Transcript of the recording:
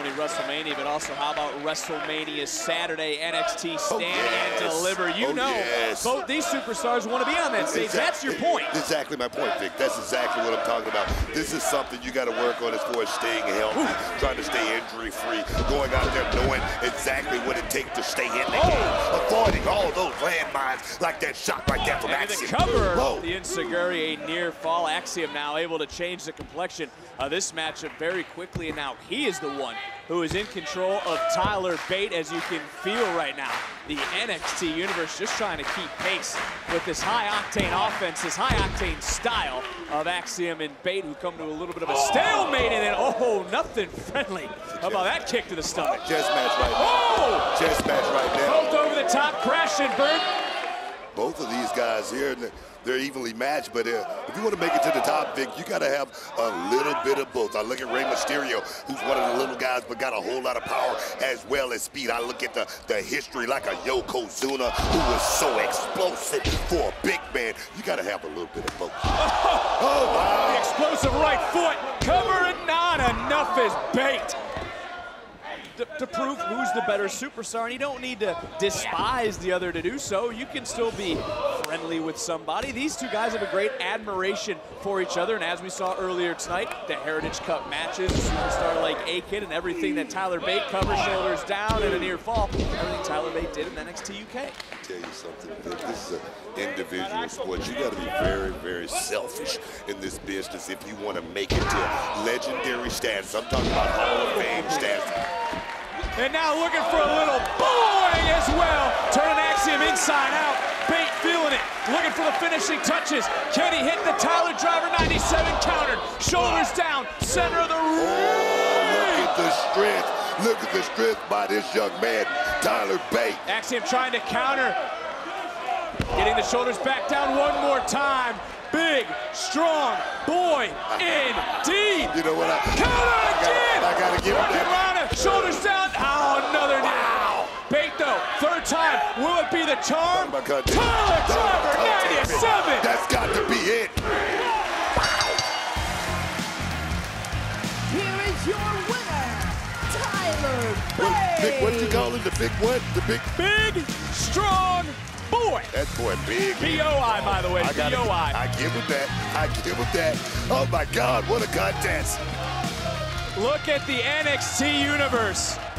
only WrestleMania, but also how about WrestleMania Saturday, NXT Stand and Deliver. You know, both these superstars want to be on that stage. That's your point. Exactly my point, Vic. That's exactly what I'm talking about. This is something you got to work on as far as staying healthy, trying to stay injury-free, going out there knowing exactly what it takes to stay in the game, avoiding all those landmines like that shot right there from Axiom. The cover, the Insaguri, a near fall. Axiom now able to change the complexion of this matchup very quickly, and now he is the one who is in control of Tyler Bate, as you can feel right now. The NXT Universe just trying to keep pace with this high-octane offense, this high-octane style of Axiom and Bate, who come to a little bit of a stalemate, and then, nothing friendly. How about that kick to the stomach? Chess match right now. Chess match right now. Both over the top, crash and burn. Both of these guys here, they're evenly matched, but if you want to make it to the top, Vic, you got to have a little bit of both. I look at Rey Mysterio, who's one of the little guys, but got a whole lot of power as well as speed. I look at the history like a Yokozuna, who was so explosive for a big man. You got to have a little bit of both. Oh, wow. The explosive right foot, cover and not enough is Bate. To prove who's the better superstar, and you don't need to despise the other to do so. You can still be friendly with somebody. These two guys have a great admiration for each other, and as we saw earlier tonight, the Heritage Cup matches, a superstar like A-Kid, and everything that Tyler Bate covers, shoulders down and a near fall, everything Tyler Bate did in NXT UK. I'll tell you something, Vic, this is an individual sport. You got to be very, very selfish in this business if you want to make it to legendary status. I'm talking about Hall of Fame status. And now looking for a little boing as well. Turning Axiom inside out. Bate feeling it. Looking for the finishing touches. Can he hit the Tyler Driver 97 counter? Shoulders down. Center of the ring. Look at the strength. Look at the strength by this young man, Tyler Bate. Axiom trying to counter. Getting the shoulders back down one more time. Big, strong boy indeed. You know what? Counter again. I got to give him that. Shoulders down. Oh, another wow. Bate though, third time. Will it be the charm? Tyler Driver 97. That's got to be it. Here is your winner, Tyler Bate. What you call him? The big what? The big, strong boy. That boy big. B-O-I, by the way. B-O-I. I give him that. I give him that. Oh my God, what a contest. Look at the NXT Universe.